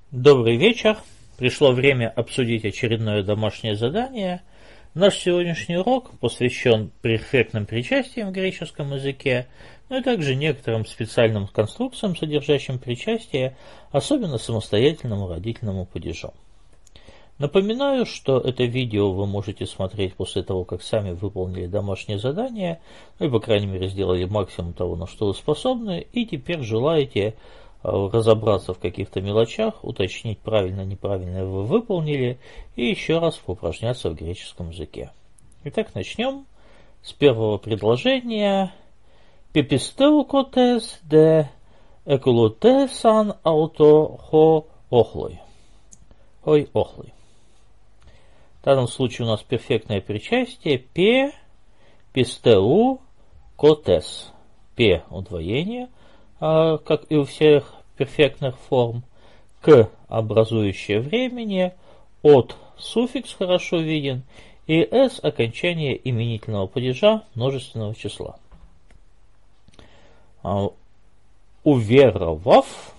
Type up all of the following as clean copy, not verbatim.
Добрый вечер. Пришло время обсудить очередное домашнее задание. Наш сегодняшний урок посвящен перфектным причастиям в греческом языке, но и также некоторым специальным конструкциям, содержащим причастие, особенно самостоятельному родительному падежу. Напоминаю, что это видео вы можете смотреть после того, как сами выполнили домашнее задание, ну и, по крайней мере, сделали максимум того, на что вы способны, и теперь желаете разобраться в каких-то мелочах, уточнить, правильно-неправильно вы выполнили, и еще раз поупражняться в греческом языке. Итак, начнем с первого предложения. Пепистеукотес де экулотесан ауто хо охлой. Ой, охлой. В данном случае у нас перфектное причастие пе, пистеу, котес. Пе удвоение, как и у всех перфектных форм, к образующее времени, от суффикс хорошо виден, и с окончание именительного падежа множественного числа. Уверовав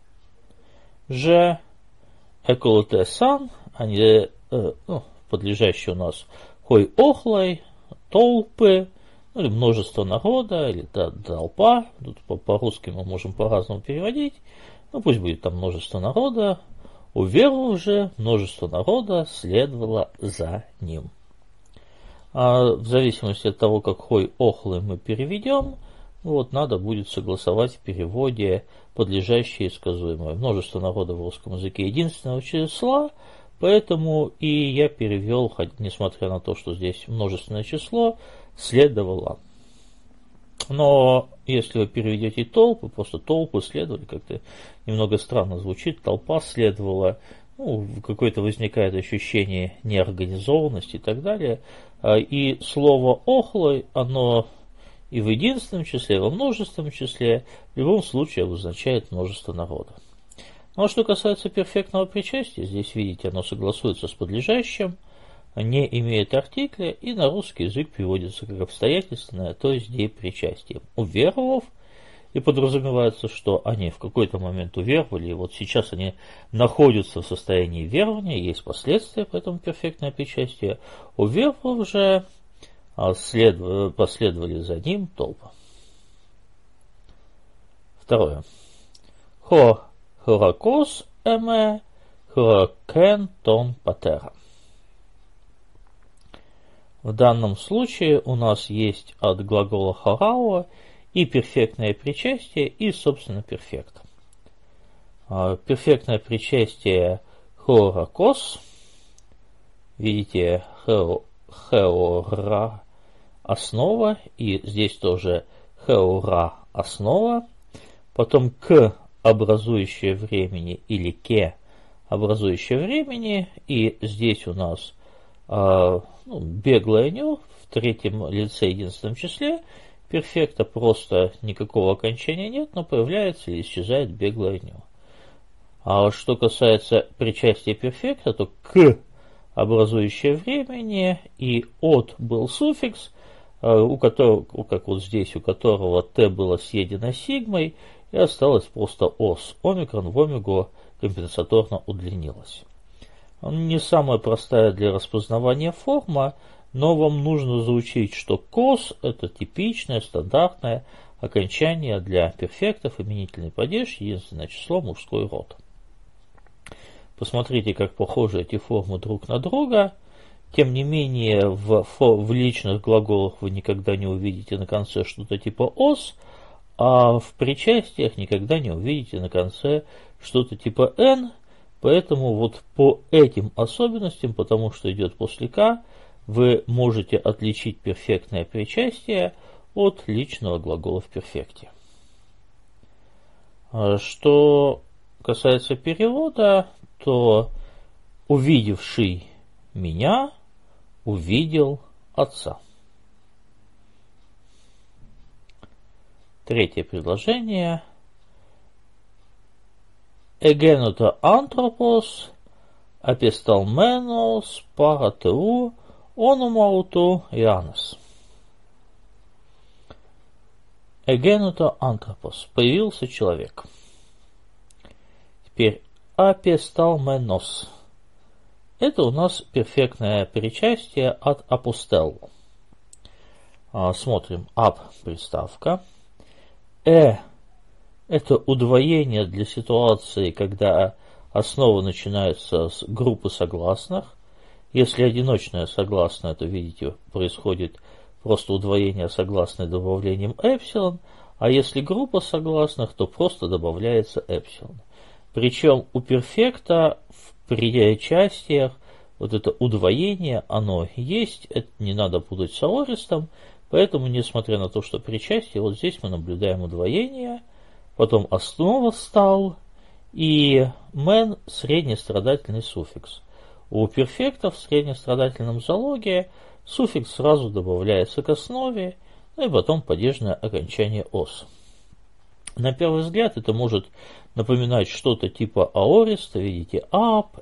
же эколотесан, они подлежащие у нас хой охлой, толпы, или множество народа, или толпа, тут по-русски мы можем по-разному переводить, пусть будет там множество народа, уверовав же множество народа следовало за ним. В зависимости от того, как хой охлы мы переведем, надо будет согласовать в переводе подлежащее и сказуемое. Множество народа в русском языке единственного числа, поэтому и я перевел, несмотря на то, что здесь множественное число, следовало. Но если вы переведете толпы, просто толпы следовали, как-то немного странно звучит, толпа следовала, какое-то возникает ощущение неорганизованности и так далее. И слово охлой, оно и в единственном числе, и во множественном числе в любом случае обозначает множество народа. Но что касается перфектного причастия, здесь, видите, оно согласуется с подлежащим, не имеет артикля, и на русский язык переводится как обстоятельственное, то есть депричастие. Уверовав, и подразумевается, что они в какой-то момент уверовали, и вот сейчас они находятся в состоянии верования, есть последствия, поэтому перфектное причастие. Уверовав же, последовали за ним толпы. Второе. Хоракос эме хоракен тон патера. В данном случае у нас есть от глагола хорао и перфектное причастие, и, собственно, перфект. Перфектное причастие хоракос, видите, хеора основа, и здесь тоже хеора основа, потом к образующее времени или ке образующее времени, и здесь у нас беглое ню в третьем лице единственном числе, перфекта просто никакого окончания нет, но появляется или исчезает беглое ню. А что касается причастия перфекта, то к образующее времени и от был суффикс, у которого, как вот здесь, у которого т было съедено сигмой, и осталось просто ос. Омикрон в омегу компенсаторно удлинилось. Не самая простая для распознавания форма, но вам нужно заучить, что кос – это типичное, стандартное окончание для перфектов, именительный падеж, единственное число, мужской род. Посмотрите, как похожи эти формы друг на друга. Тем не менее, в личных глаголах вы никогда не увидите на конце что-то типа ос, а в причастиях никогда не увидите на конце что-то типа н. Поэтому вот по этим особенностям, потому что идет после «к», вы можете отличить перфектное причастие от личного глагола в перфекте. Что касается перевода, то увидевший меня увидел отца. Третье предложение. Эгенуто антропос аписталменос паратеу ономауту Иоаннес. Эгенуто антропос. Появился человек. Теперь апесталменос. Это у нас перфектное причастие от апостел. Смотрим. Ап приставка. Это удвоение для ситуации, когда основа начинается с группы согласных. Если одиночное согласное, то, видите, происходит просто удвоение согласной добавлением эпсилон, а если группа согласных, то просто добавляется эпсилон. Причем у перфекта в причастиях вот это удвоение, оно есть, это не надо путать с аористом, поэтому, несмотря на то, что причастие, вот здесь мы наблюдаем удвоение, потом основа стал и мен среднестрадательный суффикс. У перфекта в среднестрадательном залоге суффикс сразу добавляется к основе, ну и потом падежное окончание ос. На первый взгляд это может напоминать что-то типа аориста, видите, ап,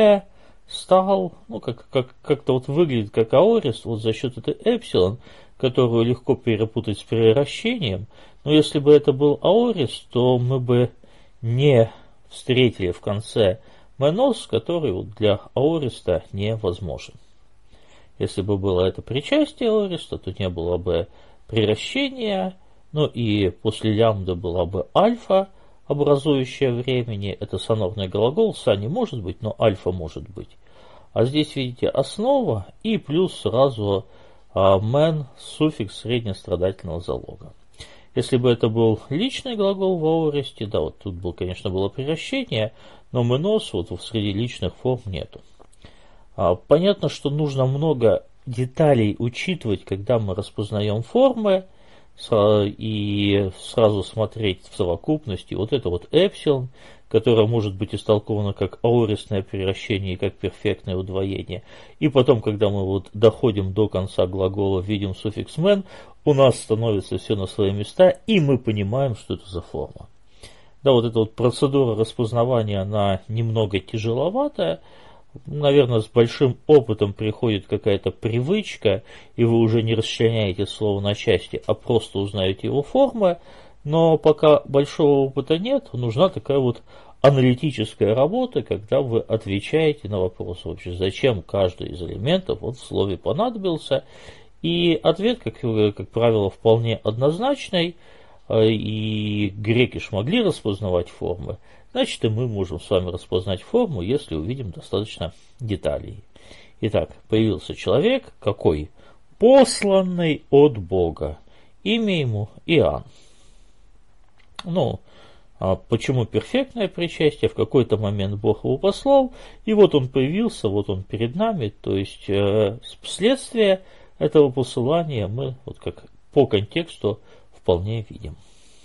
стал, ну как-то вот выглядит как аорист, вот за счет этой эпсилон, которую легко перепутать с превращением, но если бы это был аорист, то мы бы не встретили в конце менос, который вот для аориста невозможен. Если бы было это причастие аориста, то не было бы превращения, ну и после лямбда была бы альфа, образующая времени. Это сонорный глагол, са не может быть, но альфа может быть. А здесь, видите, основа и плюс сразу мен, суффикс среднестрадательного залога. Если бы это был личный глагол в аористе, да, вот тут был, конечно, было превращение, но менос вот среди личных форм нету. Понятно, что нужно много деталей учитывать, когда мы распознаем формы, и сразу смотреть в совокупности. Вот это вот эпсилон, которое может быть истолковано как аористное превращение и как перфектное удвоение. И потом, когда мы вот доходим до конца глагола, видим суффикс мен, у нас становится все на свои места, и мы понимаем, что это за форма. Да, вот эта вот процедура распознавания, она немного тяжеловатая. Наверное, с большим опытом приходит какая-то привычка, и вы уже не расчленяете слово на части, а просто узнаете его формы. Но пока большого опыта нет, нужна такая вот аналитическая работа, когда вы отвечаете на вопрос, вообще, зачем каждый из элементов вот в слове понадобился. И ответ, как правило, вполне однозначный, и греки ж могли распознавать формы, значит, и мы можем с вами распознать форму, если увидим достаточно деталей. Итак, появился человек, какой? Посланный от Бога. Имя ему Иоанн. Ну, почему перфектное причастие? В какой-то момент Бог его послал, и вот он появился, вот он перед нами. То есть, следствие этого посылания мы, вот как по контексту, вполне видим.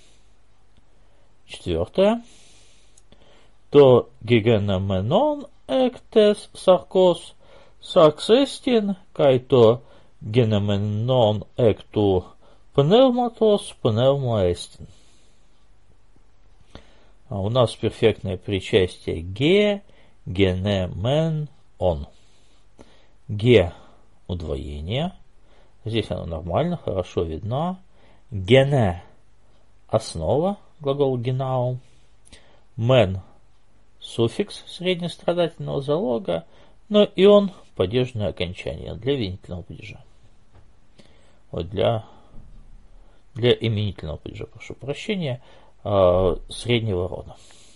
Четвертое. То гегенеменон эктес саркос сарксестин, кайто генеменон экту пневматос пневмоэстин. У нас перфектное причастие ге, генемен, он. Ге – удвоение. Здесь оно нормально, хорошо видно. Гене – основа, глагол генаум. Мен – суффикс среднестрадательного залога. Но и он – падежное окончание для винительного падежа. Вот для именительного падежа, прошу прощения, среднего рода.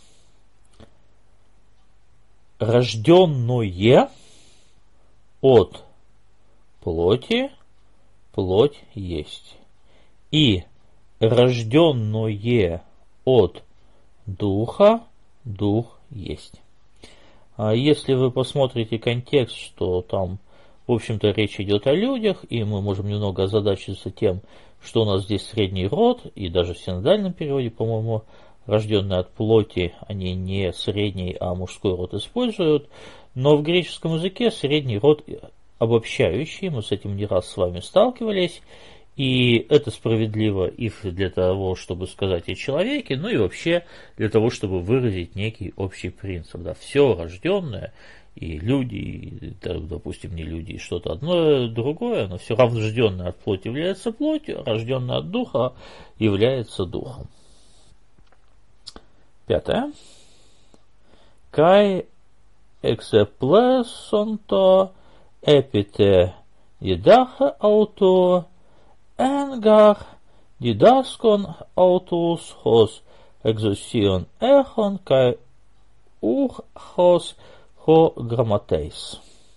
Рожденное от плоти, плоть есть. И рожденное от духа, дух есть. Если вы посмотрите контекст, что там, в общем-то, речь идет о людях, и мы можем немного озадачиться тем, что у нас здесь средний род, и даже в синодальном переводе, по-моему, рожденные от плоти, они не средний, а мужской род используют, но в греческом языке средний род обобщающий, мы с этим не раз с вами сталкивались, и это справедливо и для того, чтобы сказать о человеке, ну и вообще для того, чтобы выразить некий общий принцип. Да, все рожденное, и люди, и, допустим, не люди, и что-то одно, другое, но все равно рожденное от плоти является плотью, рожденное от духа является духом. Пятое. Кай exeplesonto epite didache auto engar didaskon autus hos exosion echon kai hos ho грамотейс.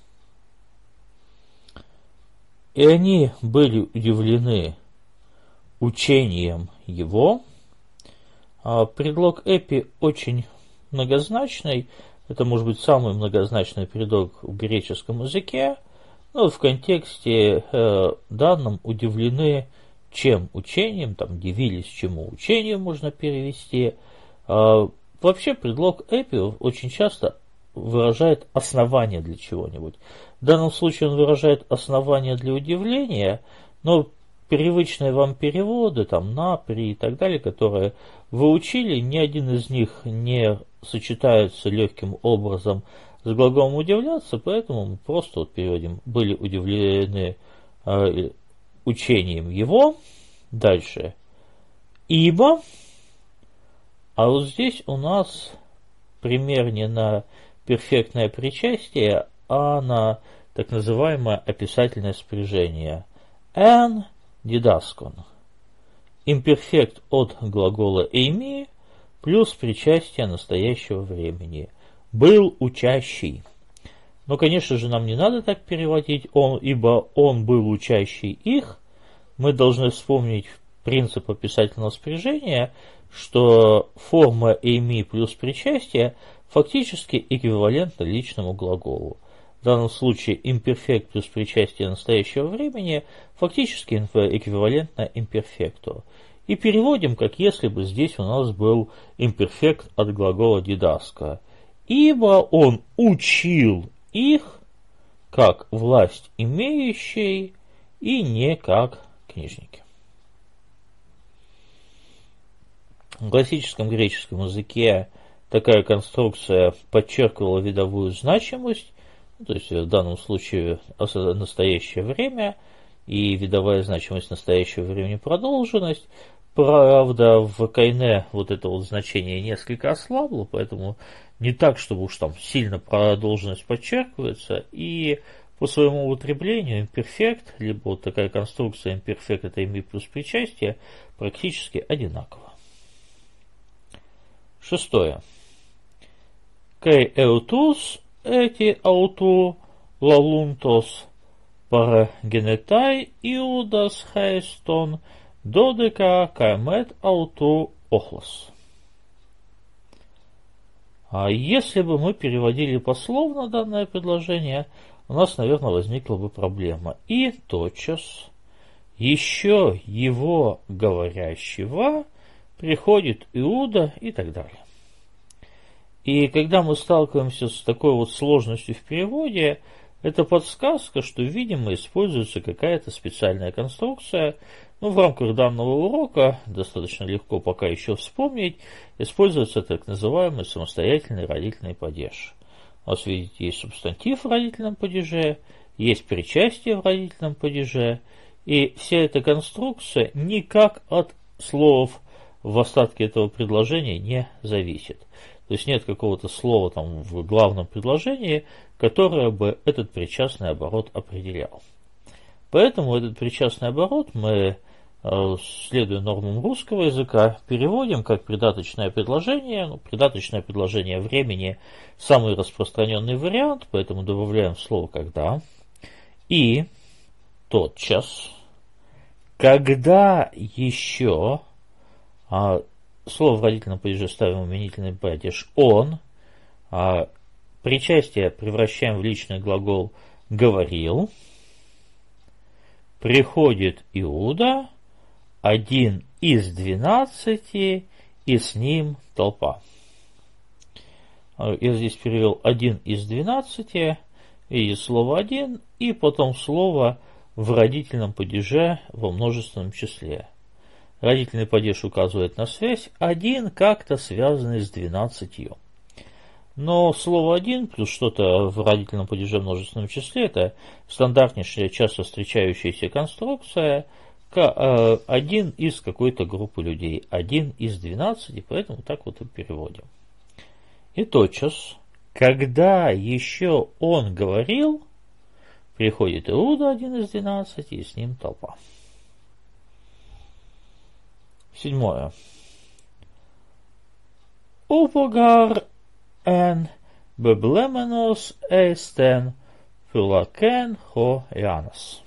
И они были удивлены учением его. Предлог эпи очень многозначный. Это может быть самый многозначный предлог в греческом языке. Но в контексте данном удивлены чем учением, там дивились чему учению можно перевести. Вообще предлог эпи очень часто выражает основание для чего-нибудь. В данном случае он выражает основание для удивления, но привычные вам переводы, там, на, при и так далее, которые вы учили, ни один из них не сочетается легким образом с глаголом удивляться, поэтому мы просто вот переводим были удивлены учением его. Дальше. Ибо, а вот здесь у нас пример не на перфектное причастие, а на так называемое описательное спряжение. Эн дидаскон. Имперфект от глагола эйми плюс причастие настоящего времени. Был учащий. Но, конечно же, нам не надо так переводить, ибо он был учащий их. Мы должны вспомнить принцип описательного спряжения, что форма эйми плюс причастие фактически эквивалентна личному глаголу. В данном случае имперфект плюс причастие настоящего времени фактически эквивалентно имперфекту. И переводим, как если бы здесь у нас был имперфект от глагола дидаска. Ибо он учил их как власть имеющий и не как книжники. В классическом греческом языке такая конструкция подчеркивала видовую значимость, то есть в данном случае настоящее время и видовая значимость настоящего времени продолженность. Правда, в Кайне вот это вот значение несколько ослабло, поэтому не так, чтобы уж там сильно продолженность подчеркивается, и по своему употреблению имперфект, либо вот такая конструкция имперфект это ими плюс причастие, практически одинакова. Шестое. Кей эутус эти ауту лалунтос парагенетай иудас хайстон додека каймет ауту охлос. А если бы мы переводили пословно данное предложение, у нас, наверное, возникла бы проблема. И тотчас еще его говорящего приходит Иуда и так далее. И когда мы сталкиваемся с такой вот сложностью в переводе, это подсказка, что, видимо, используется какая-то специальная конструкция. Ну, в рамках данного урока, достаточно легко пока еще вспомнить, используется так называемый самостоятельный родительный падеж. У нас, видите, есть субстантив в родительном падеже, есть причастие в родительном падеже, и вся эта конструкция никак от слов в остатке этого предложения не зависит. То есть нет какого-то слова там в главном предложении, которое бы этот причастный оборот определял. Поэтому этот причастный оборот мы, следуя нормам русского языка, переводим как придаточное предложение. Ну, придаточное предложение времени самый распространенный вариант, поэтому добавляем слово «когда». И тотчас, когда еще, слово в родительном падеже ставим именительный падеж «он», причастие превращаем в личный глагол «говорил», приходит Иуда, один из 12, и с ним толпа. Я здесь перевел один из 12, и слово один, и потом слово в родительном падеже во множественном числе. Родительный падеж указывает на связь, один как-то связанный с 12. Но слово один плюс что-то в родительном падеже в множественном числе — это стандартнейшая, часто встречающаяся конструкция, один из какой-то группы людей, один из 12, поэтому так вот и переводим. И тотчас, Когда еще он говорил, приходит Иуда, один из 12, и с ним толпа. 7. Упогар эн беблеменос эстен фюлакен хо янос.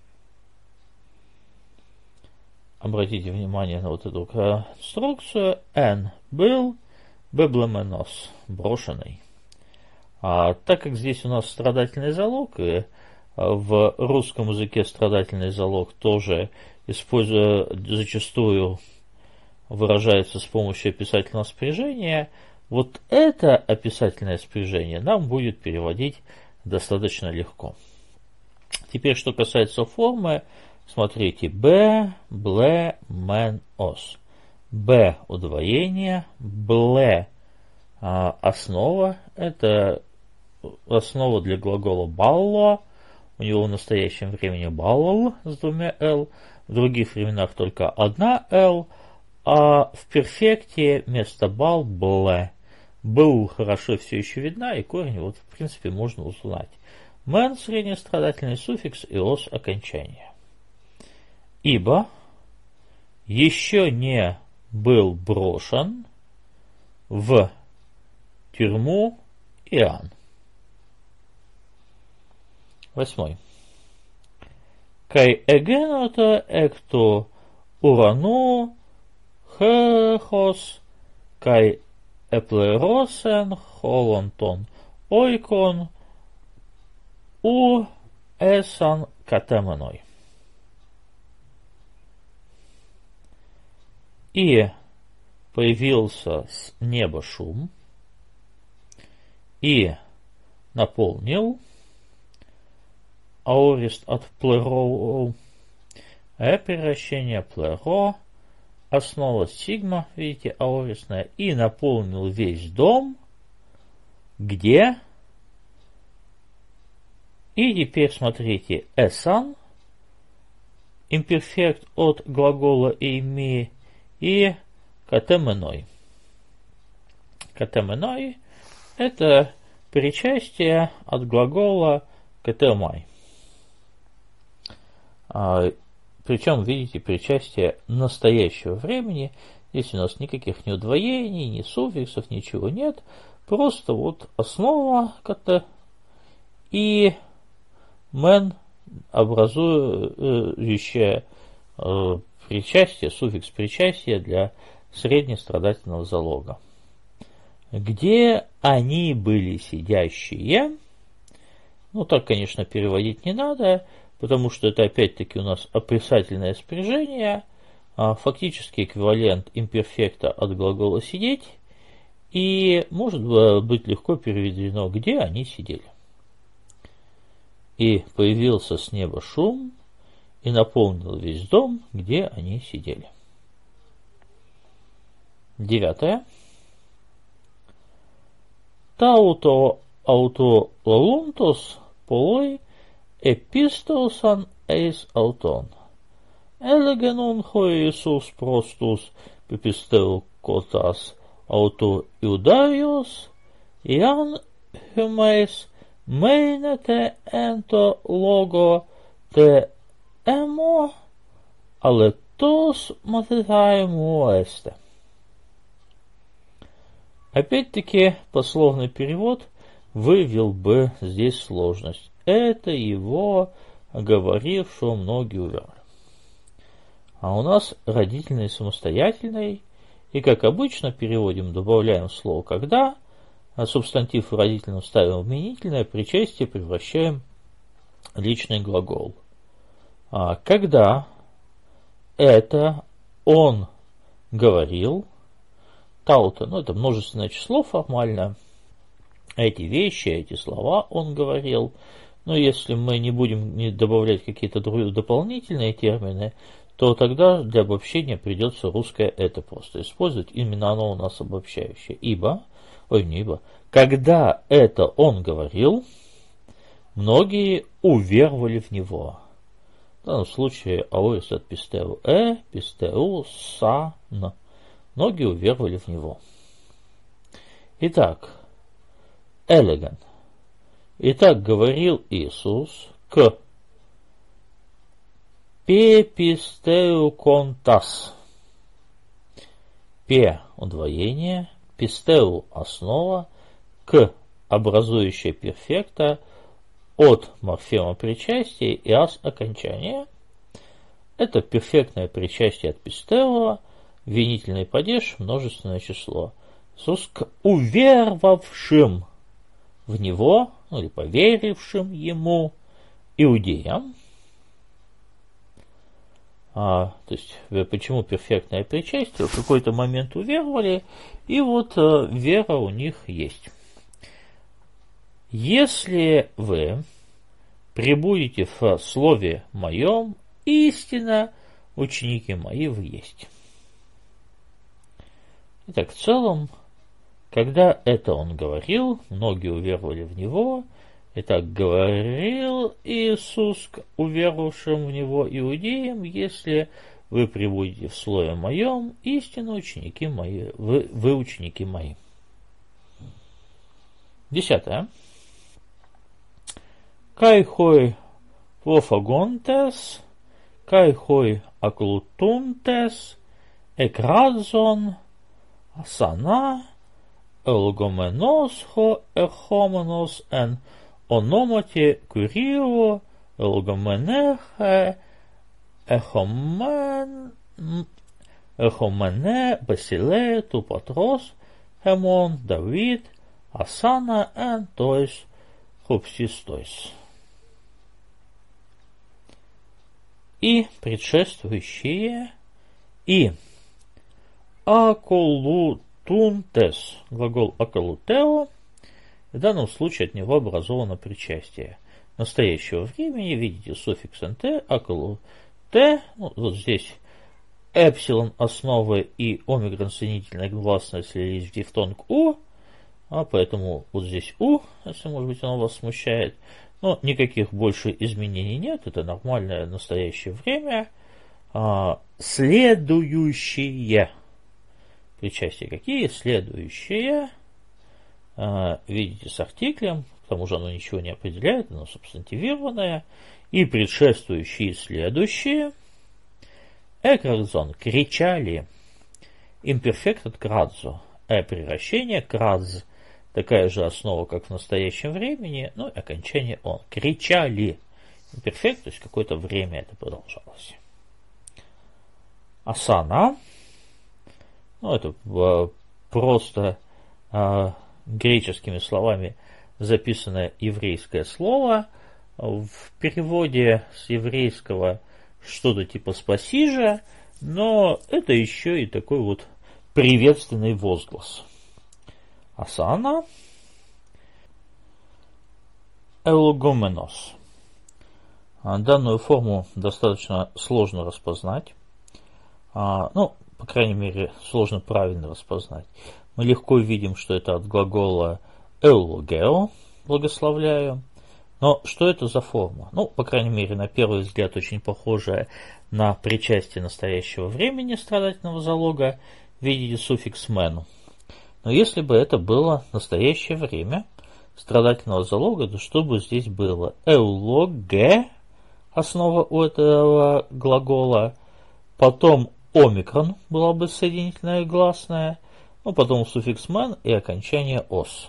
Обратите внимание на вот эту конструкцию. Эн был, беблеменос брошенный. Так как здесь у нас страдательный залог, и в русском языке страдательный залог тоже зачастую выражается с помощью описательного спряжения, вот это описательное спряжение нам будет переводить достаточно легко. Теперь, что касается формы, смотрите, б, бле, мен, ос. Б – удвоение, бле – основа, это основа для глагола балло, у него в настоящем времени баллал с двумя «л», в других временах только одна «л», а в перфекте вместо бал – бле. Был хорошо все еще видна, и корень вот в принципе можно узнать. Мен – среднестрадательный суффикс и ос – окончание. Ибо еще не был брошен в тюрьму Иоанн. 8. Кай эгеното экто урану хехос кай эплеросен холонтон ойкон у эсан катеменой. И появился с неба шум, и наполнил аорист от плеро, превращение плеро, основа сигма, видите, аористная, и наполнил весь дом, где, и теперь смотрите, эсан, имперфект от глагола эйми, и катеменой. Катеменой – это причастие от глагола катемай. Причем, видите, причастие настоящего времени. Здесь у нас никаких ни удвоений, ни суффиксов, ничего нет. Просто вот основа ката и мен, образующая причастие, суффикс причастия для среднестрадательного залога. Где они были сидящие? Ну, так, конечно, переводить не надо, потому что это опять-таки у нас описательное спряжение, фактически эквивалент имперфекта от глагола «сидеть», и может быть легко переведено, где они сидели. И появился с неба шум, и наполнил весь дом, где они сидели. 9. Тауто ауто лалунтос полой эпистоусан эйс аутон. Элегенун хо Иисус простус пепистеу котас ауто иудариос Иоанн хюмейс мейнете энто лого те эмо алетос матетаему эсте. Опять-таки, пословный перевод вывел бы здесь сложность. Это его говорившего многие уверовали. А у нас родительный самостоятельный, и как обычно переводим, добавляем слово «когда», а субстантив в родительном ставим в именительное, причастие превращаем в личный глагол. Когда это он говорил, таута, это множественное число формально, эти вещи, эти слова он говорил, но если мы не будем добавлять какие-то дополнительные термины, то тогда для обобщения придется русское «это» просто использовать, именно оно у нас обобщающее. Когда это он говорил, многие уверовали в него. В данном случае аорис от пистеу пистеу Многие уверовали в него. Итак, элеган. Итак, говорил Иисус к пепистеуконтас. Пе – удвоение, пистеу – основа, к – образующая перфекта, от морфема причастия и ас – окончание. Это перфектное причастие от пистеу, винительный падеж, множественное число. Иисус к уверовавшим в Него, или поверившим Ему, иудеям. То есть, почему перфектное причастие? В какой-то момент уверовали, и вот вера у них есть. Если вы пребудете в слове моем, истинно, ученики мои вы есть. Итак, в целом, когда это он говорил, многие уверовали в него. Итак, говорил Иисус к уверовавшим в него иудеям: если вы пребудете в слове моем, истинно ученики мои, вы ученики мои. 10. Кайхой вофагонтес, кайхой аклутунтес, экрадзон, асана, элгоменосхо эхоменос эн ονόματι Κυρίου ελγομενέχε εχομένε βασιλέ του πατρός εμών Давид ασάνα εν тоис хупсистоис. И предшествующие, и аколутунтес, глагол аколутео, в данном случае от него образовано причастие настоящего времени. Видите, суффикс «нт», аколу «т». Вот здесь эпсилон основы и омикрон соединительная гласная слились в дифтонг «у», поэтому вот здесь «у», если, может быть, оно вас смущает. Но никаких больше изменений нет, это нормальное настоящее время. Следующие причастия какие? Следующие. Видите, с артиклем, к тому же оно ничего не определяет, оно субстантивированное, и предшествующие и следующие. Экрадзон – кричали, имперфект от крадзо, превращение, крадз – такая же основа, как в настоящем времени, но и окончание он. Кричали, имперфект, то есть какое-то время это продолжалось. Асана, это просто греческими словами записанное еврейское слово. В переводе с еврейского что-то типа «спасижа», но это еще и такой вот приветственный возглас. Асана элгоменос. Данную форму достаточно сложно распознать. По крайней мере, сложно правильно распознать. Мы легко видим, что это от глагола «эулогео», благословляю. Но что это за форма? По крайней мере, на первый взгляд, очень похожая на причастие настоящего времени страдательного залога. Видите суффикс «мен». Но если бы это было настоящее время страдательного залога, то что бы здесь было? «Эулоге» – основа у этого глагола, потом омикрон была бы соединительная гласная, потом суффикс «мен» и окончание «ос».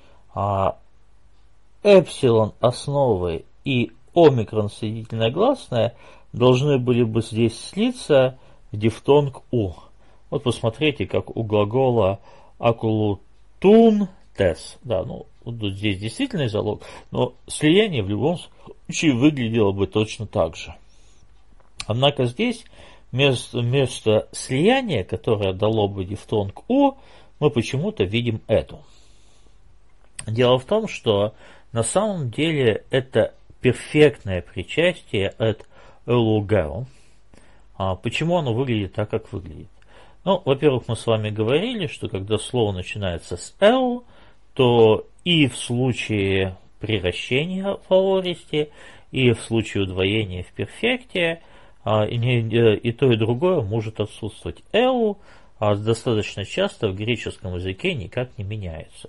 Эпсилон основы и омикрон соединительная гласная должны были бы здесь слиться в дифтонг «у». Вот посмотрите, как у глагола акулутун-тес. Вот здесь действительный залог, но слияние в любом случае выглядело бы точно так же. Однако здесь вместо слияния, которое дало бы дифтонг «у», мы почему-то видим эту. Дело в том, что на самом деле это перфектное причастие от элугео. Почему оно выглядит так, как выглядит? Во-первых, мы с вами говорили, что когда слово начинается с «эл», то и в случае приращения в аористе, и в случае удвоения в перфекте, и то, и другое может отсутствовать. «Эл» достаточно часто в греческом языке никак не меняется.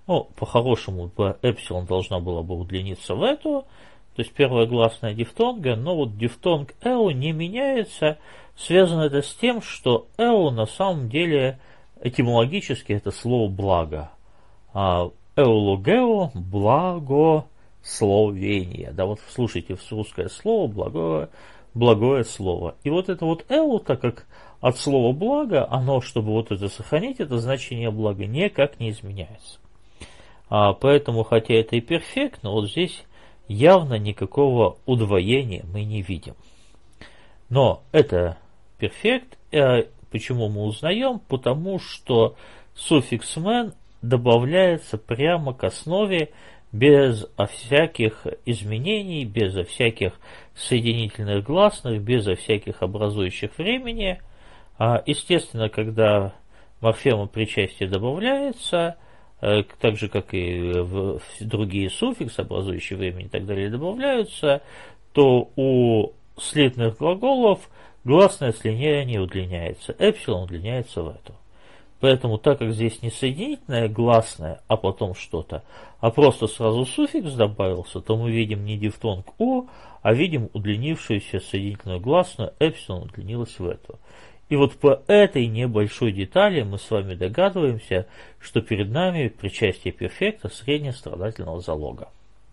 Ну, по-хорошему, эпсилон должна была бы удлиниться в эту, то есть первая гласная дифтонга, но вот дифтонг эу не меняется. Связано это с тем, что эу на самом деле этимологически это слово благо. Эулогео – благословение. Да, вот слушайте в русское слово, благое слово. И вот это вот эу, так как от слова благо, оно, чтобы вот это сохранить, это значение блага никак не изменяется. Поэтому, хотя это и перфект, но вот здесь явно никакого удвоения мы не видим. Но это перфект. Почему мы узнаем? Потому что суффикс «мен» добавляется прямо к основе без всяких изменений, безо всяких соединительных гласных, безо всяких образующих времени. Естественно, когда морфема причастия добавляется, так же, как и в другие суффиксы, образующие времени и так далее, добавляются, то у слитных глаголов гласное слияние удлиняется, эпсилон удлиняется в эту. Поэтому, так как здесь не соединительное гласное, а потом что-то, а просто сразу суффикс добавился, то мы видим не дифтонг «о», а видим удлинившуюся соединительную гласную, эпсилон удлинилась в эту. И вот по этой небольшой детали мы с вами догадываемся, что перед нами причастие перфекта среднестрадательного залога.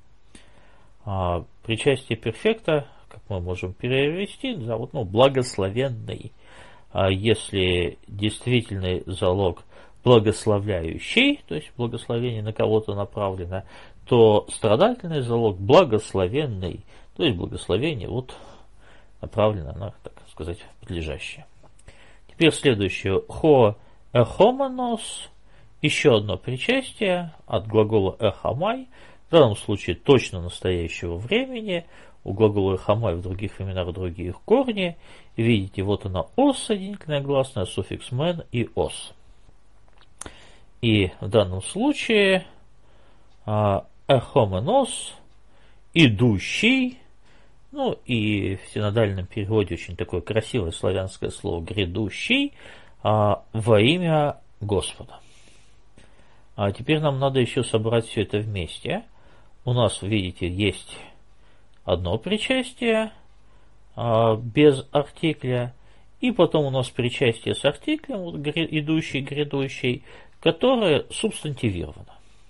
Причастие перфекта, как мы можем перевести, да, вот, благословенный. Если действительный залог благословляющий, то есть благословение на кого-то направлено, то страдательный залог благословенный, то есть благословение вот направлено на, так сказать, подлежащее. Теперь следующее. Хоэмонос, еще одно причастие от глагола эхамай, в данном случае точно настоящего времени. У глагола эхамай в других временах другие корни. Видите, вот она ос, соединительная гласная, суффикс мен и ос. И в данном случае эхоменос, идущий, и в синодальном переводе очень такое красивое славянское слово грядущий, во имя Господа. А теперь нам надо еще собрать все это вместе. У нас, видите, есть одно причастие без артикля, и потом у нас причастие с артиклем, вот, идущий, грядущий, которое субстантивировано.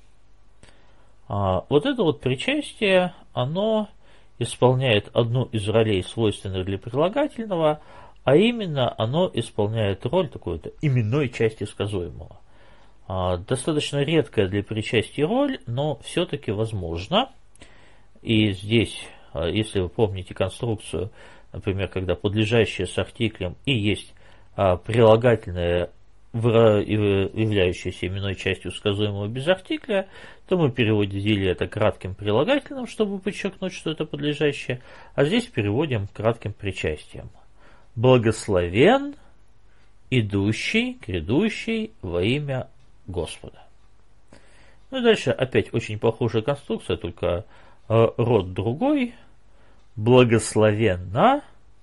Вот это вот причастие, оно исполняет одну из ролей, свойственных для прилагательного, а именно оно исполняет роль такой-то именной части сказуемого. Достаточно редкая для причастия роль, но все-таки возможно. И здесь, если вы помните конструкцию, например, когда подлежащее с артиклем и есть прилагательное, являющееся именной частью сказуемого без артикля, то мы переводили это кратким прилагательным, чтобы подчеркнуть, что это подлежащее, а здесь переводим кратким причастием. Благословен, идущий, грядущий во имя Господа. Ну и дальше опять очень похожая конструкция, только род другой. Благословенно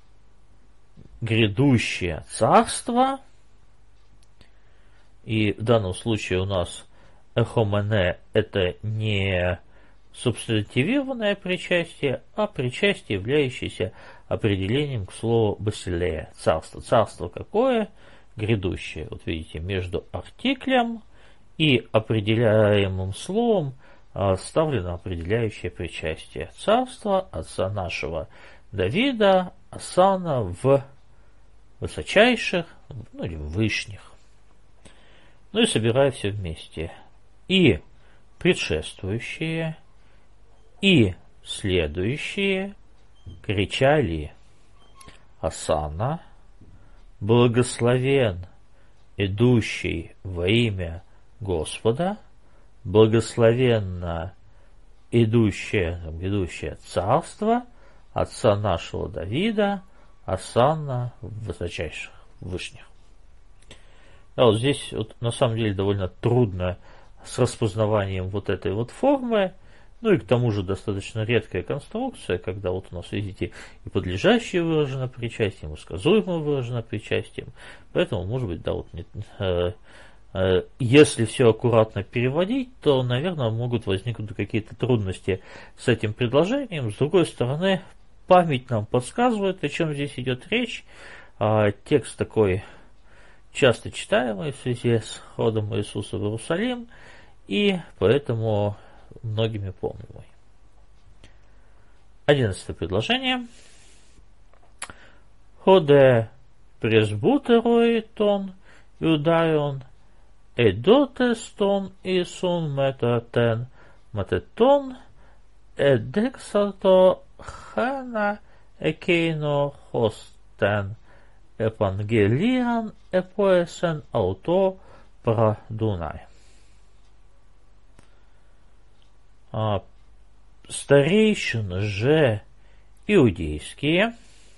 грядущее царство. И в данном случае у нас эхомене это не субстантивированное причастие, а причастие, являющееся определением к слову басилея, царство. Царство какое? Грядущее. Вот видите, между артиклем и определяемым словом вставлено определяющее причастие. Царство отца нашего Давида, асана в высочайших, или вышних. И собирая все вместе. И предшествующие, и следующие кричали: асана, благословен идущий во имя Господа, благословенно идущее царство отца нашего Давида, асана высочайших, вышних. Да, вот здесь вот, на самом деле довольно трудно с распознаванием вот этой вот формы, и к тому же достаточно редкая конструкция, когда вот у нас, видите, и подлежащее выражено причастием, и сказуемое выражено причастием, поэтому, может быть, да, вот Если все аккуратно переводить, то, наверное, могут возникнуть какие-то трудности с этим предложением. С другой стороны, память нам подсказывает, о чем здесь идет речь. Текст такой часто читаемый в связи с ходом Иисуса в Иерусалим, и поэтому многими помнимый. 11 предложение. Ходе пресбутерой тон иудайон эдотес тон исун метатен матетон эдексато хана экейно хостен Евангелиан эпоэсен ауто прадунай. Старейшины же иудейские,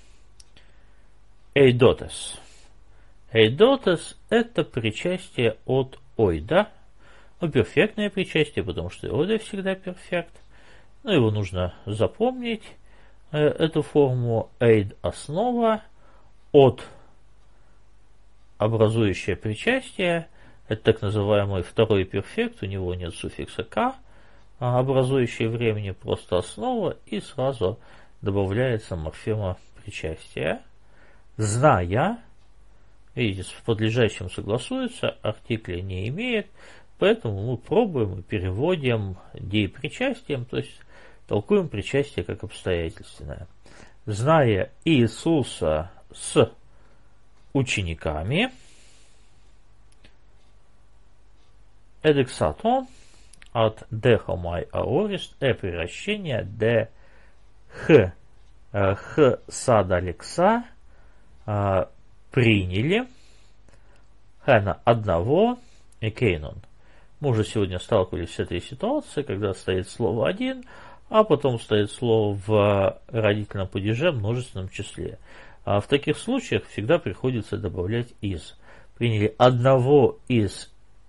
эйдотес. Эйдотес – это причастие от ойда, перфектное причастие, потому что ойда всегда перфект. Но его нужно запомнить, эту форму эйд – основа, от образующее причастие, это так называемый второй перфект, у него нет суффикса «к», образующее времени просто основа, и сразу добавляется морфема причастия. Зная, видите, с подлежащим согласуется, артикля не имеет, поэтому мы пробуем и переводим деепричастием, то есть толкуем причастие как обстоятельственное. Зная Иисуса с учениками, эдексатон от дехомай аорист превращение де х сада лекса приняли хана одного экейнон. Мы уже сегодня сталкивались с этой ситуацией, когда стоит слово один, а потом стоит слово в родительном падеже множественном числе. А в таких случаях всегда приходится добавлять из. Приняли одного из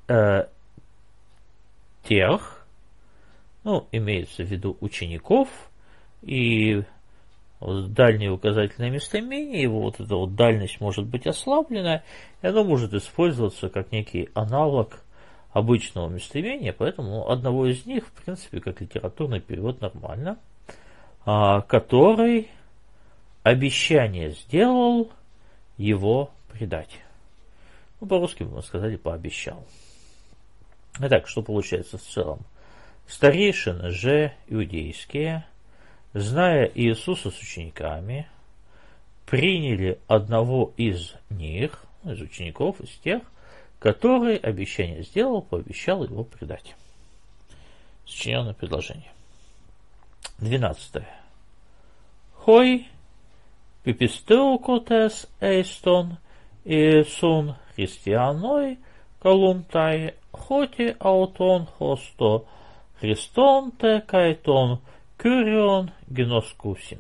тех, имеется в виду учеников, и дальнее указательное местоимение, его вот эта вот дальность может быть ослаблена, и оно может использоваться как некий аналог обычного местоимения, поэтому одного из них, в принципе, как литературный перевод нормально, который обещание сделал его предать. По-русски бы мы сказали пообещал. Итак, что получается в целом? Старейшины же иудейские, зная Иисуса с учениками, приняли одного из них, из учеников, из тех, который обещание сделал, пообещал его предать. Сочиненное предложение. 12. Хой пипистеукотес эйстон иесун христианой колумтай хоти аутон хосто христон те кайтон кюрион геноскусин.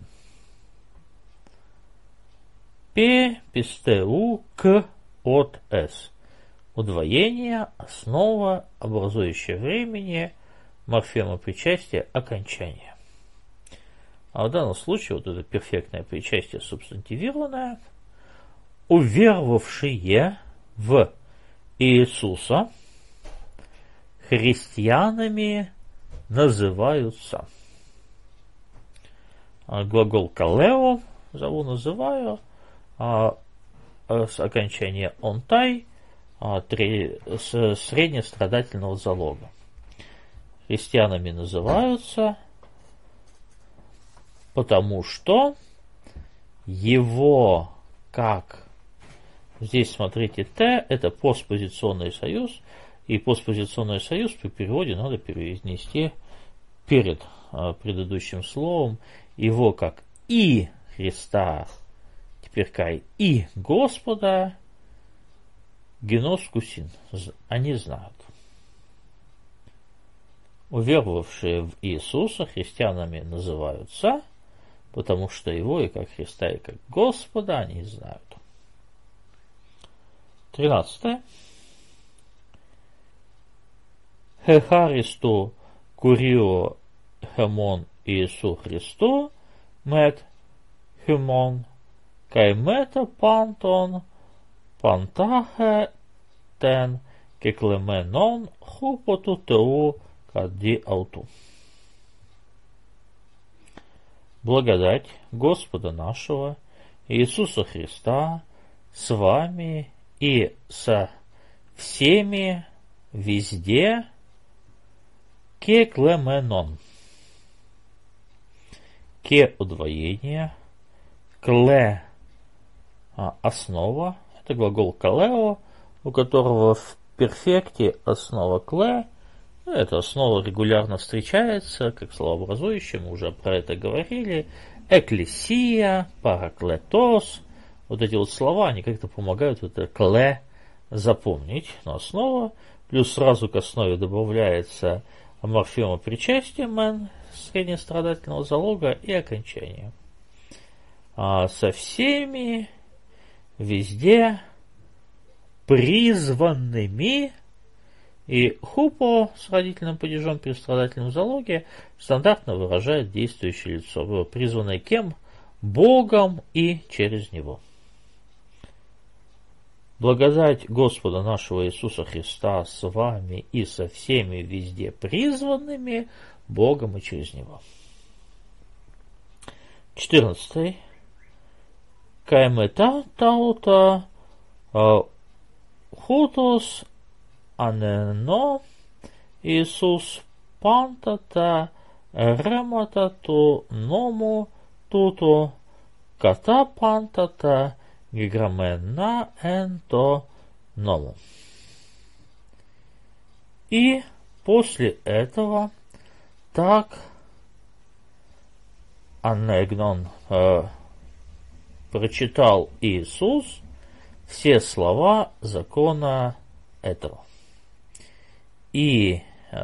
П пистеу к от с. Удвоение, основа, образующее времени, морфема причастия, окончание. А в данном случае вот это перфектное причастие субстантивированное, уверовавшие в Иисуса христианами называются. Глагол калео, называю, с окончания онтай, с среднестрадательного залога. Христианами называются, потому что его, как здесь смотрите, Т, это постпозиционный союз, и постпозиционный союз при переводе надо перенести перед предыдущим словом его как и Христа, теперь кай и Господа, геноскусин, они знают. Уверовавшие в Иисуса христианами называются, потому что его и как Христа, и как Господа они знают. 13. Хехаристу курио хемон Иису Христу мет хемон каймета пантон пантахе тен кеклеменон хупоту теу кади ауту. Благодать Господа нашего Иисуса Христа с вами и со всеми везде кеклеменон. Ке удвоение, кле основа, это глагол калео, у которого в перфекте основа кле. Эта основа регулярно встречается как словообразующее, мы уже про это говорили. Экклесия, параклетос. Вот эти вот слова, они как-то помогают это кле запомнить. Но основа, плюс сразу к основе добавляется морфема причастия мен, среднестрадательного залога и окончания. Со всеми, везде, призванными. И хупо с родительным падежом при страдательном залоге стандартно выражает действующее лицо, призванное кем? Богом и через него. Благодать Господа нашего Иисуса Христа с вами и со всеми везде призванными Богом и через него. 14. Каймета таута хутос анено Иисус пантата рематату ному туто ката пантата гиграмена энто ному. И после этого так анегнон прочитал Иисус все слова закона этого. И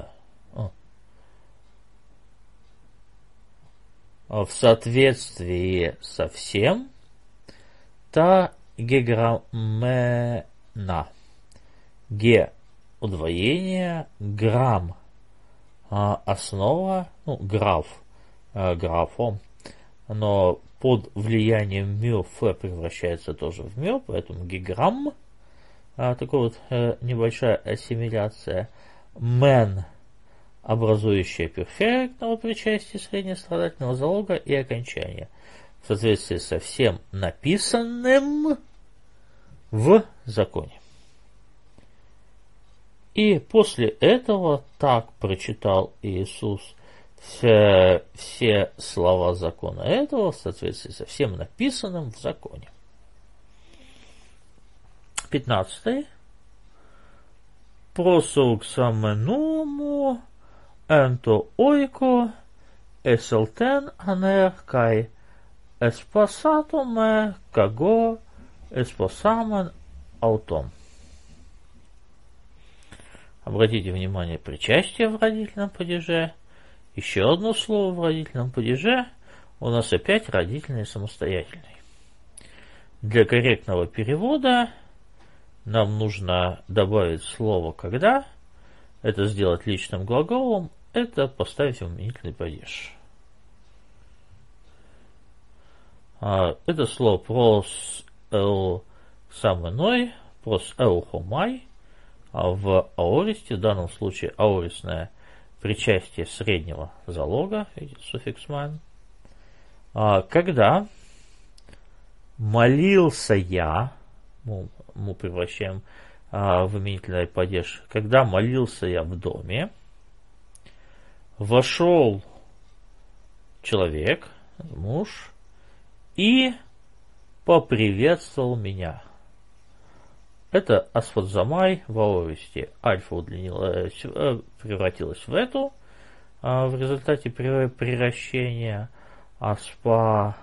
в соответствии со всем та геграмена. Ге удвоение, грамм основа, граф, графом, но под влиянием мё ф превращается тоже в мё, поэтому гиграмм, такая вот небольшая ассимиляция, мен, образующая перфектного причастия среднестрадательного залога и окончания, в соответствии со всем написанным в законе. И после этого так прочитал Иисус все слова закона этого в соответствии со всем написанным в законе. 15. Просуксаменому энто ойко эселтен анер кай эспасатоме каго эспасамен аутом. Обратите внимание, причастие в родительном падеже. Еще одно слово в родительном падеже. У нас опять родительный самостоятельный. Для корректного перевода нам нужно добавить слово «когда». Это сделать личным глаголом. Это поставить в именительный падеж. Это слово прос эл саменой, прос эл хомай. В аористе, в данном случае аористное причастие среднего залога, видите, суффикс ман. Когда молился я, мы превращаем в именительный падеж, когда молился я в доме, вошел человек, муж, и поприветствовал меня. Это асфадзамай в аористе. Альфа удлинилась, превратилась в эту в результате приращения. Аспа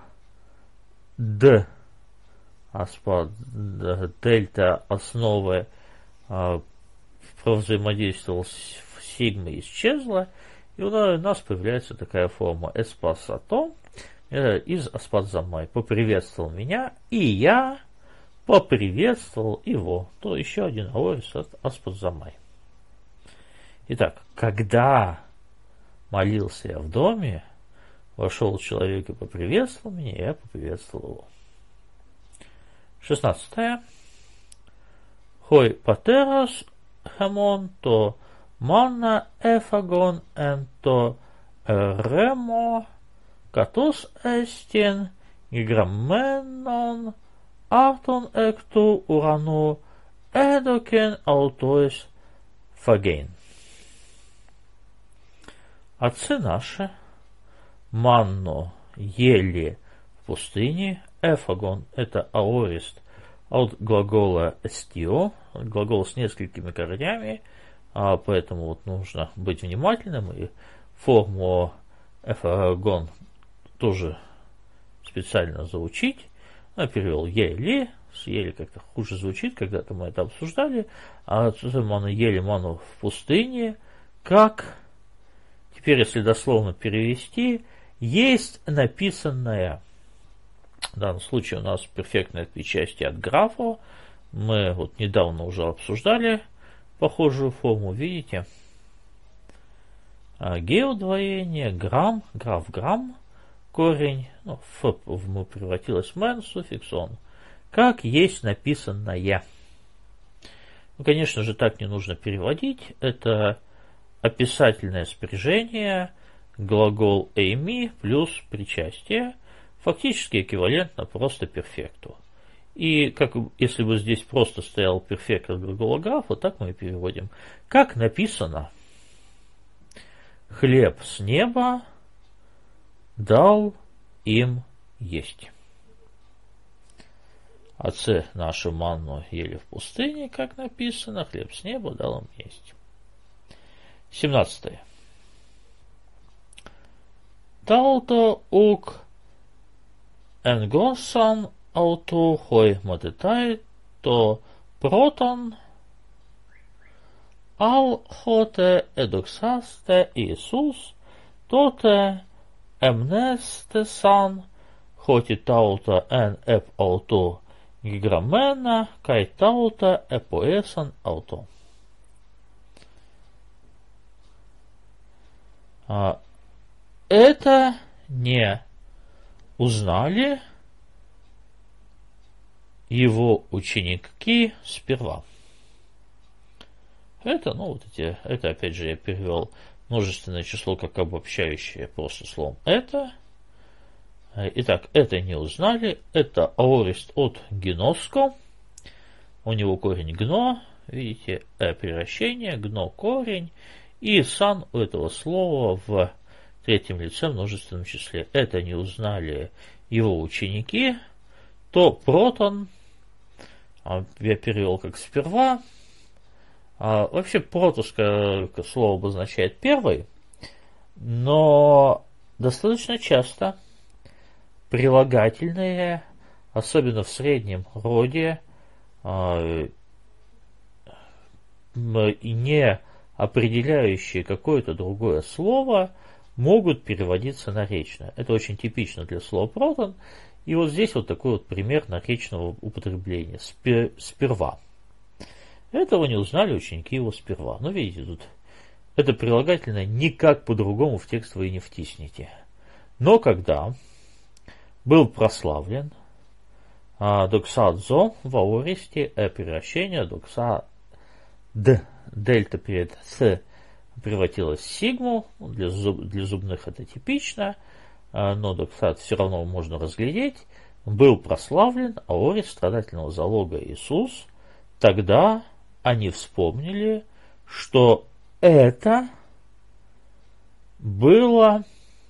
дельта основы взаимодействовал с сигмой, исчезла, и у нас появляется такая форма эспасато из аспадзамай. Поприветствовал меня, и я поприветствовал его. То еще один аорист от аспадзамай. Итак, когда молился я в доме, вошел человек и поприветствовал меня, я поприветствовал его. 16. Хой патерас хемон, то манна эфагон, то ремо, катос эстен, гиграмменон, артон экту урану, эдокен аутоис фагейн. Отцы наши манну ели в пустыне. Эфагон – это аорист от глагола эстио, глагол с несколькими корнями, поэтому вот нужно быть внимательным, и форму эфагон тоже специально заучить. Я перевел ели, ели как-то хуже звучит, когда-то мы это обсуждали, а ману ели ману в пустыне, как, теперь если дословно перевести, есть написанное. В данном случае у нас перфектное причастие от графа. Мы вот недавно уже обсуждали похожую форму, видите? Геудвоение, грамм, граф грамм, корень, ну, ф превратилось в мен, суффикс он. Как есть написанное. Ну, конечно же, так не нужно переводить. Это описательное спряжение, глагол эйми плюс причастие. Фактически эквивалентно просто перфекту. И как если бы здесь просто стоял перфект от глагола графа, так мы и переводим. Как написано, хлеб с неба дал им есть. Отцы наши манну ели в пустыне, как написано, хлеб с неба дал им есть. 17. Талто ук Энгосан ауту хой матетай то протон ал хоте эдоксасте Иисус тоте эмнестесан хоти таута эн эп ауту гиграмена кай таута эпоэсан ауту. Это не узнали его ученики сперва. Это, ну, вот эти, это опять же я перевел множественное число как обобщающее просто словом это. Итак, это не узнали, это аорист от геноско, у него корень гно, видите, превращение, гно корень, и сан у этого слова в третьем лице множественном числе. Это не узнали его ученики, то протон, я перевел как сперва, вообще протовское слово обозначает первый, но достаточно часто прилагательные, особенно в среднем роде, не определяющие какое-то другое слово, могут переводиться наречно. Это очень типично для слова протон. И вот здесь вот такой вот пример наречного употребления. Сперва. Этого не узнали ученики его сперва. Ну, видите, тут это прилагательное никак по-другому в текст вы и не втиснете. Но когда был прославлен доксадзо в аористе, превращение докса дельта перед с превратилась в сигму, для зубных это типично, но доксад все равно можно разглядеть, был прославлен аорист страдательного залога Иисус, тогда они вспомнили, что это было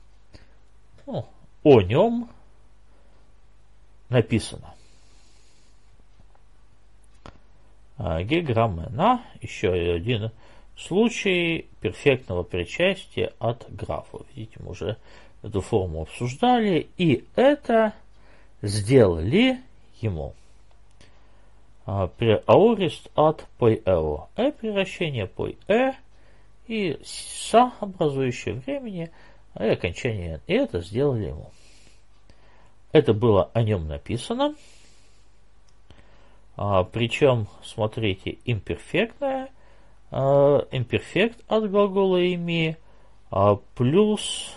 о нем написано. Гиграммена, еще один случай перфектного причастия от графа. Видите, мы уже эту форму обсуждали, и это сделали ему. Аорист от поэо. Превращение поэ и са, образующее времени, и окончание. И это сделали ему. Это было о нем написано. Причем, смотрите, имперфектное, имперфект от глагола ими, плюс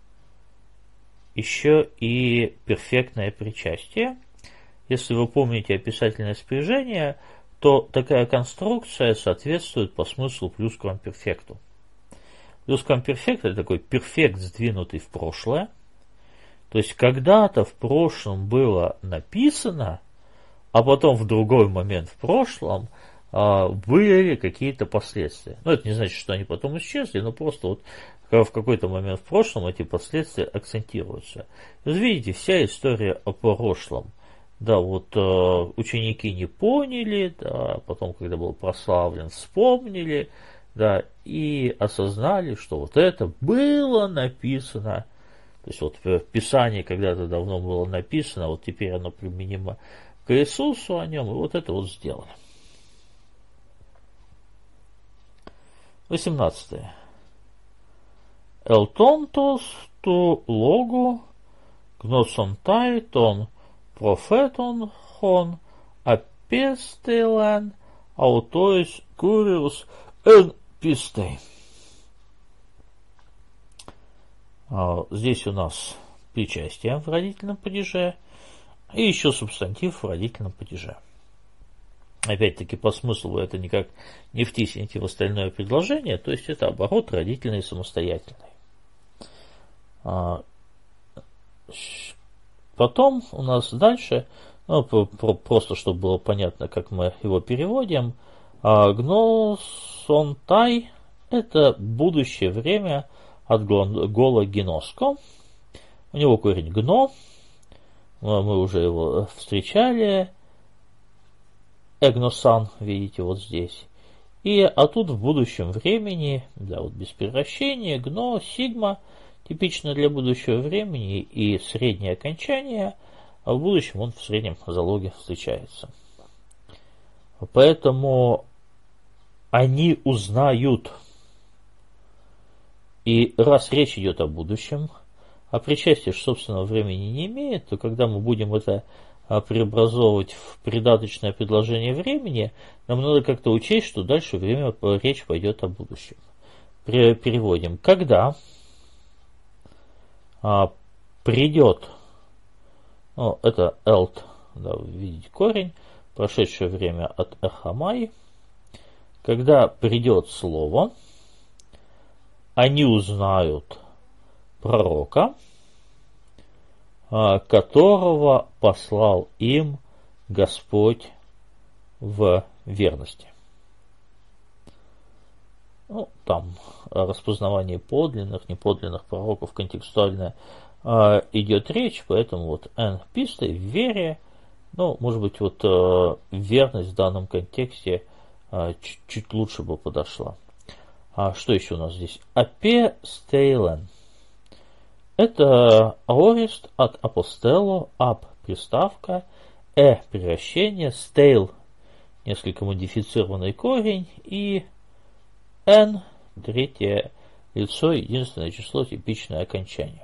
еще и перфектное причастие. Если вы помните описательное спряжение, то такая конструкция соответствует по смыслу плюсквамперфекту. Плюсквамперфект – это такой перфект, сдвинутый в прошлое. То есть когда-то в прошлом было написано, а потом в другой момент в прошлом были какие-то последствия. Ну, это не значит, что они потом исчезли, но просто вот в какой-то момент в прошлом эти последствия акцентируются. И вот видите, вся история о прошлом. Да, вот ученики не поняли, да, потом, когда был прославлен, вспомнили, да, и осознали, что вот это было написано. То есть вот в Писании когда-то давно было написано, вот теперь оно применимо к Иисусу о нем, и вот это вот сделали. 18. Элтонтос ту логу гносонтай тон профетон хон апестелен аутоис куриус эн пистей. Здесь у нас причастие в родительном падеже и еще субстантив в родительном падеже. Опять-таки, по смыслу это никак не втиснете в остальное предложение, то есть это оборот родительный и самостоятельный. Потом у нас дальше, просто чтобы было понятно, как мы его переводим, гносонтай – это будущее время от глагола геноско. У него корень гно, мы уже его встречали, эгносан, видите, вот здесь. А тут в будущем времени, да, вот без превращения, гно, сигма, типично для будущего времени и среднее окончание, а в будущем он в среднем залоге встречается. Поэтому они узнают. И раз речь идет о будущем, а причастие собственного времени не имеет, то когда мы будем это преобразовывать в придаточное предложение времени, нам надо как-то учесть, что дальше речь пойдет о будущем. Переводим. Когда придет, это элт, да, вы видите корень, прошедшее время от эхамай, когда придет слово, они узнают пророка, которого послал им Господь в верности. Там распознавание подлинных, неподлинных пророков контекстуально идет речь, поэтому вот эн пистой в вере, может быть, вот верность в данном контексте чуть лучше бы подошла. Что еще у нас здесь? Апе стейлен. Это аорист от апостело, ап приставка, превращение, стейл несколько модифицированный корень и n третье лицо, единственное число, типичное окончание.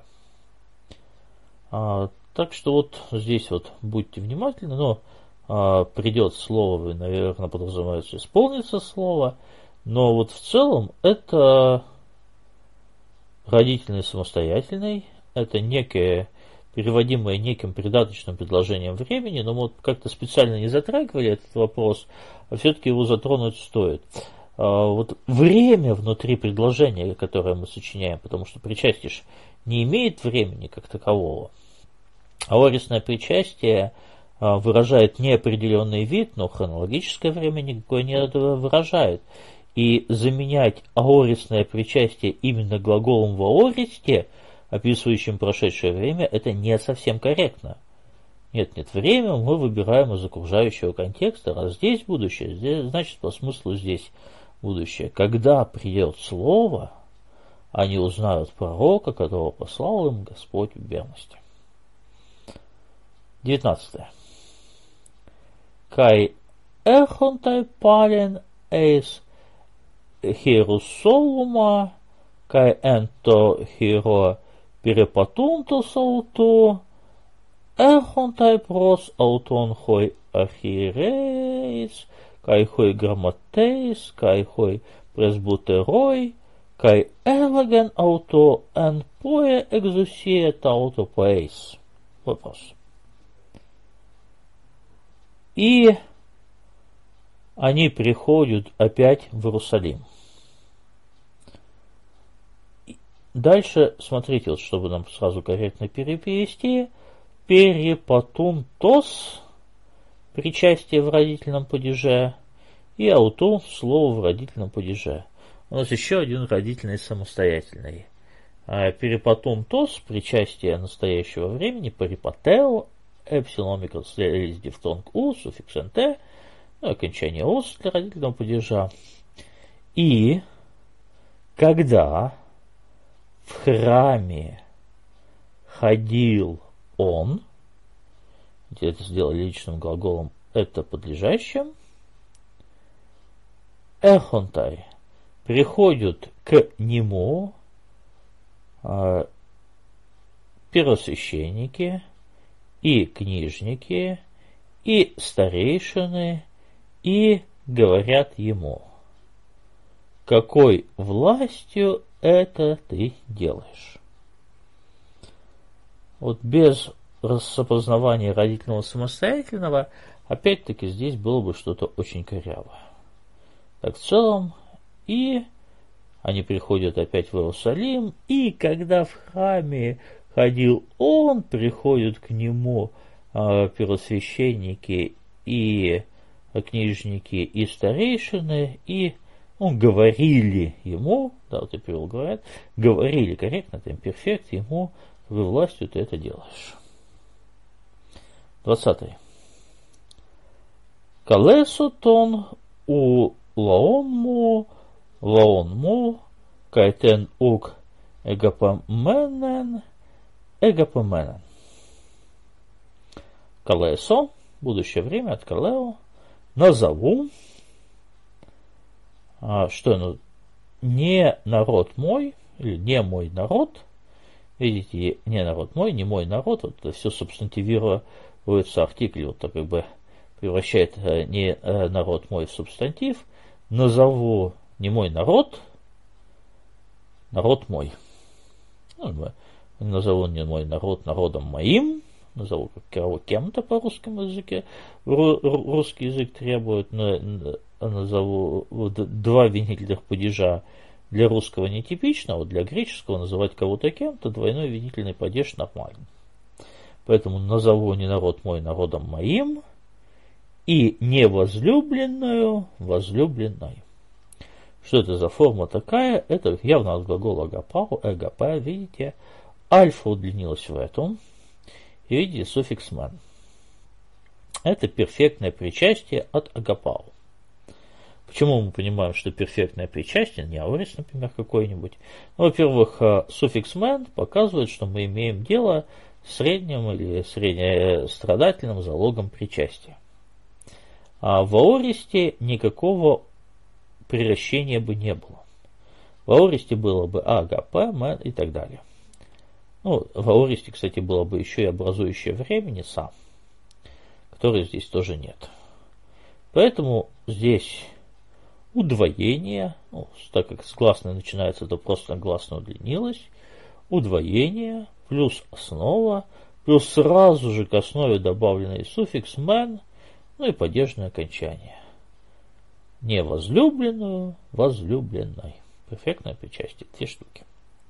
Так что вот здесь вот будьте внимательны, придет слово, наверное, подразумевается исполнится слово, но вот в целом это родительный самостоятельный, это некое, переводимое неким придаточным предложением времени, но мы вот как-то специально не затрагивали этот вопрос, а все-таки его затронуть стоит. Вот время внутри предложения, которое мы сочиняем, потому что причастие не имеет времени как такового. Аорисное причастие выражает неопределенный вид, но хронологическое время никакое не выражает. И заменять аорисное причастие именно глаголом в аористе, описывающим прошедшее время, это не совсем корректно. Нет, время мы выбираем из окружающего контекста, раз здесь будущее, здесь, значит, по смыслу здесь будущее. Когда придет слово, они узнают пророка, которого послал им Господь в верности. 19. Кай эхонтай пален эйс хирусолума, кай энто хиро перепатунто сауту, эхонтай прос аутон хой архиерейс, кай хой грамматейс, кай хой пресбутерой, кай элаген ауто эн пое экзусия тауто пейс. Вопрос. И они приходят опять в Иерусалим. Дальше, смотрите, вот, чтобы нам сразу корректно перевести, перипатун тос, причастие в родительном падеже, и ауту, слово в родительном падеже. У нас еще один родительный самостоятельный. Перипатун тос, причастие настоящего времени, перипатео, эпсилон микрослелис дифтонг у, суффикс нт, окончание ос для родительного падежа. И когда в храме ходил он, это сделали личным глаголом, это подлежащим, эхонтай, приходят к нему первосвященники и книжники и старейшины и говорят ему: какой властью это ты делаешь? Вот без распознавания родительного самостоятельного, опять-таки здесь было бы что-то очень корявое. Так в целом, и они приходят опять в Иерусалим, и когда в храме ходил он, приходят к нему первосвященники и книжники и старейшины, и говорили ему, да, вот я перевел, говорили корректно, это имперфект, ему: какой властью ты это делаешь. 20. Калесотон у лаонму кайтен ук эгапоменен. Калесо, будущее время от калео, назову, что не народ мой, или не мой народ. Видите, не народ мой, не мой народ, вот это все субстантивируется, артикль вот так как бы превращает не народ мой в субстантив. Назову не мой народ, народ мой. Назову не мой народ народом моим, назову кем-то по русскому языке, русский язык требует, назову два винительных падежа для русского нетипичного, для греческого называть кого-то кем-то, двойной винительный падеж нормально. Поэтому назову не народ мой народом моим, и невозлюбленную возлюбленной. Что это за форма такая? Это явно от глагола агапау, эгапа, видите, альфа удлинилась в этом, и видите суффикс мен. Это перфектное причастие от агапау. Почему мы понимаем, что перфектное причастие, не аорис, например, какой-нибудь? Во-первых, суффикс мен показывает, что мы имеем дело с средним или среднестрадательным залогом причастия. А в аористе никакого приращения бы не было. В аористе было бы агапе, мен и так далее. В аористе, кстати, было бы еще и образующее времени сам, которой здесь тоже нет. Поэтому здесь удвоение, так как с гласной начинается, то просто гласная удлинилась, удвоение плюс основа, плюс сразу же к основе добавленный суффикс мен, и падежное окончание. Невозлюбленную возлюбленной. Перфектное причастие. 2 штуки.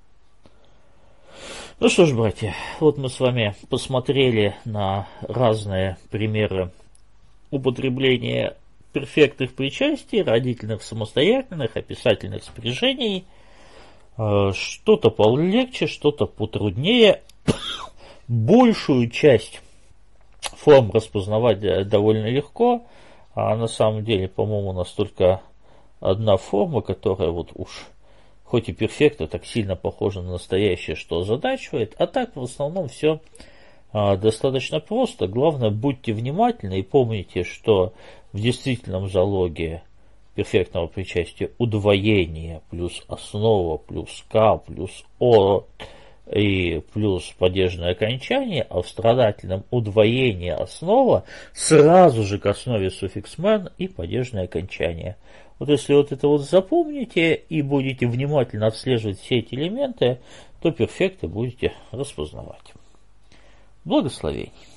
Ну что ж, братья, вот мы с вами посмотрели на разные примеры употребления перфектных причастий, родительных самостоятельных, описательных спряжений. Что-то полегче, что-то потруднее. Большую часть форм распознавать довольно легко, а на самом деле, по-моему, у нас только одна форма, которая вот уж хоть и перфекта, так сильно похожа на настоящее, что озадачивает, а так в основном все достаточно просто. Главное, будьте внимательны и помните, что в действительном залоге перфектного причастия удвоение плюс основа плюс к плюс о и плюс падежное окончание, а в страдательном удвоение основа сразу же к основе суффикс мен и падежное окончание. Вот если вот это вот запомните и будете внимательно отслеживать все эти элементы, то перфекты будете распознавать. Благословений.